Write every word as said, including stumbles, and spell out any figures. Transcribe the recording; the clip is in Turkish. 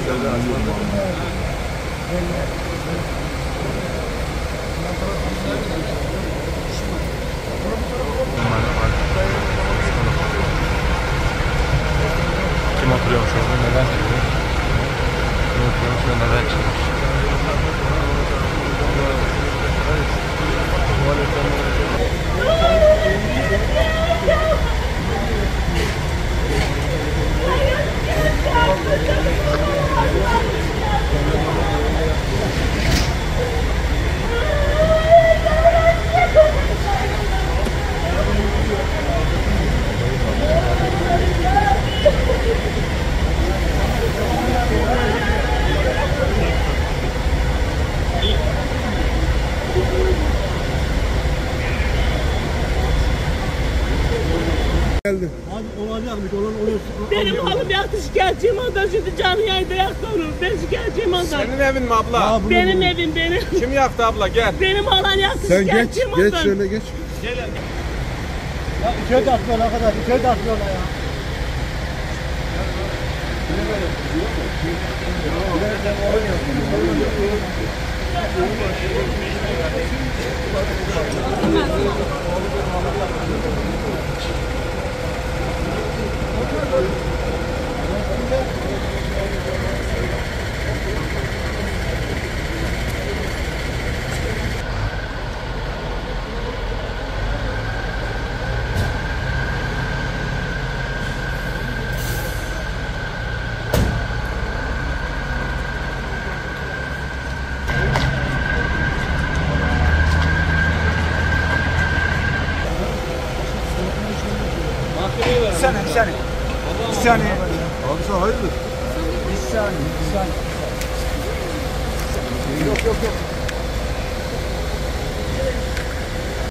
Kim oturuyormuş orada, neden çıkıyor? Kim oturuyormuş ve neden çıkmış? Geldi. Abi olacakmış olan oluyor. Benim oğlum yaktı, şikayetçiyim ondan, şimdi canlı yayında yaktı onu. Ben şikayetçiyim ondan. Senin evin mi abla? Ya Benim bunu... evim benim. Kim yaktı abla, gel. Benim oğlan yaktı, Sen geç, şikayetçiyim ondan. geç şöyle geç. Gel. Ya içeri de atmıyorlar arkadaş, içeri de atmıyorlar ya. Bir saniye, bir saniye. Bir saniye. Abi sen hayırdır? Bir saniye, bir saniye. Yok yok yok.